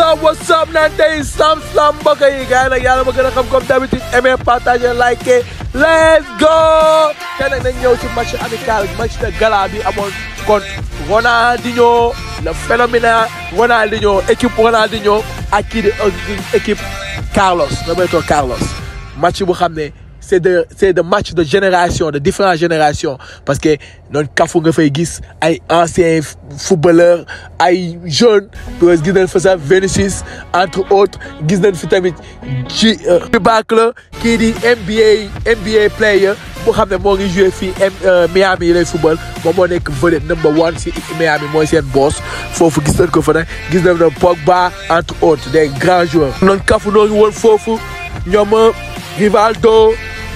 What's up naan tey Slam mbokk yi gars yi nag yàlla ma gën a xam comme d'habitude aimer partager liker let's go te nag nañ ñëw ci match amical match de gala bi amoon contre Ronaldinho le phénoménal Ronaldinho équipe Ronaldinho ak kii di équipe Roberto Carlos match bu xam ne c'est de match de génération de différentes générations parce que noonu kafu nga fay gis ay anciens footballeurs ay jeunes gis nañ fa sax Vinicius entre autres gis nañ fi tamit ci baak la kii di NBA player boo xam ne moo ngi joué fii Miami yi lay football moom moo nekk vedette number 1 si Miami mooy seen boss foofu gis nañ ko fa nag gis nañ Pogba entre autres des grands joueurs noonu kafu noonu woon foofu ñoom Rivaldo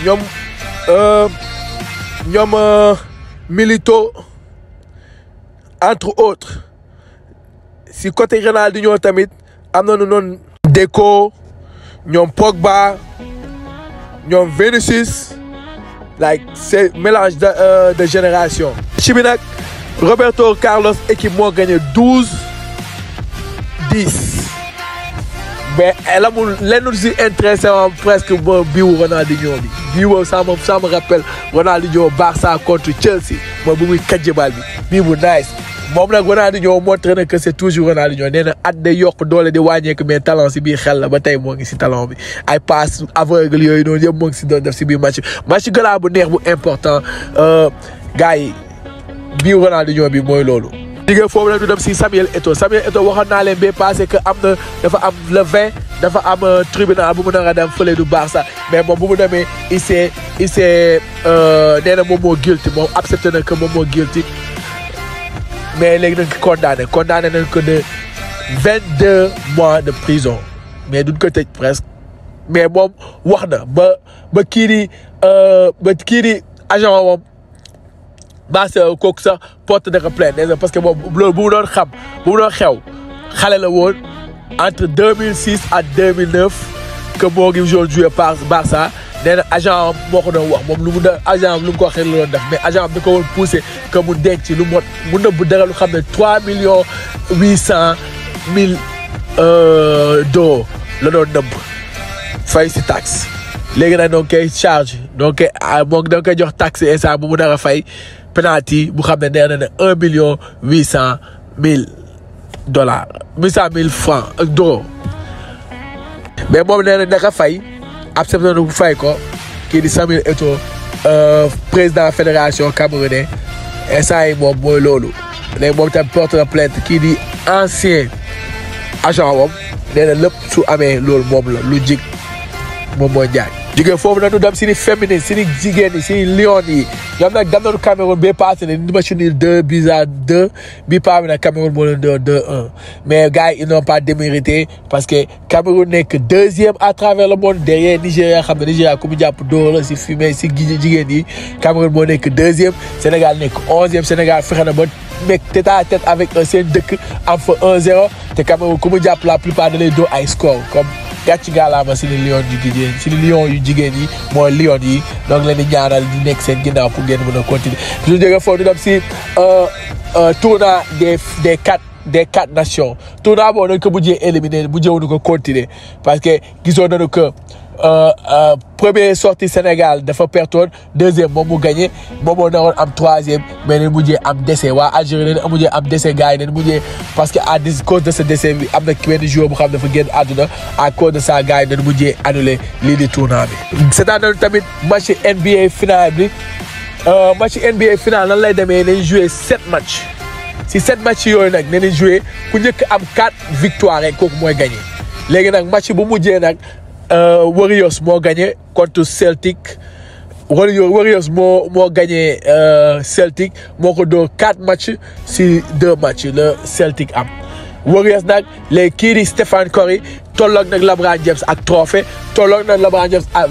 ñoom Milito entre autres si côté Ronaldinho tamit am nañu noonu Deco ñoom Pogba ñoom Vinicius like c'est mélange de génération. ci bi nag Roberto Carlos équipe moo gagné 12-10 mais elle amul lenn si intéressé presque ba biiwu Ronaldinho bi biiwu ça me rappelle Ronaldinho Barça contre Chelsea mooy bu muy kàjje bal bi bii bu nice moom nag Ronaldinho montré na que c'est toujours Ronaldinho nee na at day yokk doole di wàññeeku mais talent si biir xel la ba tey moo ngi si talent bi ay passe aveugle yooyu noonu yëpp moo ngi si doon def si biir match gala bu neex bu important gars yi biiwu Ronaldinho bi mooy loolu. liggéey foofu la ñu dem si Samuel Eto'o waxoon naa leen ba passé que dafa am le 20 dafa am tribunal bu mu nar a dem fële du Barça mais moom bu mu demee il s'est nee na moom moo guilty moom accepté na que moom moo guilty mais léegi nañ ko condamné nañ ko de 22 mois de prison mais duñ ko tëj presque mais moom wax na ba kii di agent moom Barça kooku sax porte de plainte parce que moom loolu bu mu doon xew xale la woon entre 2006 à 2009 que moo ngi joué par Barça nee na agent moo ko doon wax moom lu mu ko waxee la doon def mais agent da ko woon poussé que mu denc lu mot mu nëbb dara lu xam ne 3,800,000 d'euros la doon nëbb fay si taxe léegi nag donc koy charge donc moom da nga koy jox taxe instant bu mu nar a fay penalty bu xam ne nee na ne 1,800,000 dollars 800,000 francs ak d'euros mais moom nee na naka fay accepté na bu fay ko kii di Samuel Eto'o président fédération camerounais instant yi moom mooy loolu léegi moom tam porte na plainte kii di ancien agent moom nee na lépp su amee loolu moom la lu jig moom mooy njaay jigéen foofu nag ñu dem si ni féminine si ni jigéen ñi si ni lion yi ñoom nag dem nañu Cameroun ba passé ne ni match nul 2-2 bi paa bi nag Cameroun moo leen 2-1 mais gars yi ils n'ont pas démérité parce que Cameroun nekk deuxième à travers le monde derrière Nigéria xam ne Nigéria ku mu jàpp dóor la si fumier si jigéen yi Cameroun moo nekk deuxième Sénégal nekk 11e Sénégal fexe na ba nekk tête à tête avec seen dëkk am fa 1-0 te Cameroun ku mu jàpp la plupart da lay dóor ay score comme gàcc gaalaama si ni lion yu jigéen si ni lion yu jigéen yi mooy lion yi donc leen di ñaanal di nekk seen ginnaaw pour ngeen mën a continuer suñu jógee foofu ñu dem si tournoi des quatre nations tournoi boobu dañ ko mujjee éliminé mujjeewuñu ko continuer parce que gisoon nañu que première sortie Sénégal dafa pertoon deuxième moom mu gagné moom moo naroon am troisième mais dañ mujjee am décès waa Algérie dañ mujjee am décès gars yi dañ mujjee parce que à cause de ce décès bi am na benn joueur bu xam dafa génn àdduna à cause de ça gars yi dañ mujjee annulé lii di tournoi bi. c'est-à-dire tamit match NBA final bi match NBA final nan lay demee nañ joué 7 matchs si 7 matchs yooyu nag nañ joué ku njëkk am 4 victoires rek kooku mooy gagné léegi nag match bu mujjee nag. Warriors moo gagné contre Celtic Warriors moo gagné Celtic moo ko dóor 4 matchs si 2 matchs le Celtic am Warriors nag les kii di Stephen Curry tolloog nag LeBron James ak trophée tolloog nag LeBron James ak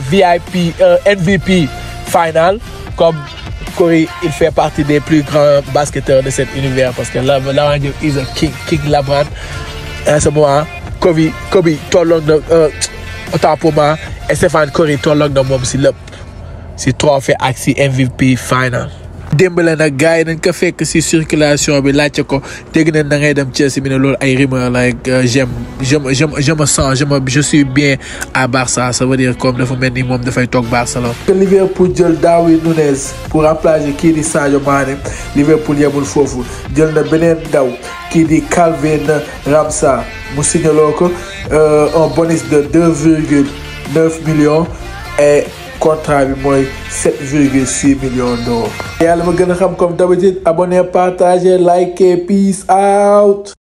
MVP final comme Curry il fait partie des plus grands basketteurs de cet univers parce que LeBron James is a king LeBron en ce moment Kobe tolloog nag autant pour moi Stephen Curry tolloog na moom si lépp si trophée ak si MVP final démb la nag gars yi nañ ko fekk si circulation bi laajte ko dégg nañ da ngay dem Chelsea bi ne loolu ay rumeur like je me sens je suis bien à Barça, ça veut dire comme dafa mel ni moom dafay toog Barcelone. que Liverpool jël Darwin Núñez pour remplacer kii di Sadio Mané. Liverpool yemul foofu jël na beneen daw kii di Calvin Ramsey mu signaloo ko un bonus de 2,9 millions et contrat bi mooy 7,6 millions d'euros. yàlla ma gën a xam comme d'habitude abonné partager liker peace out.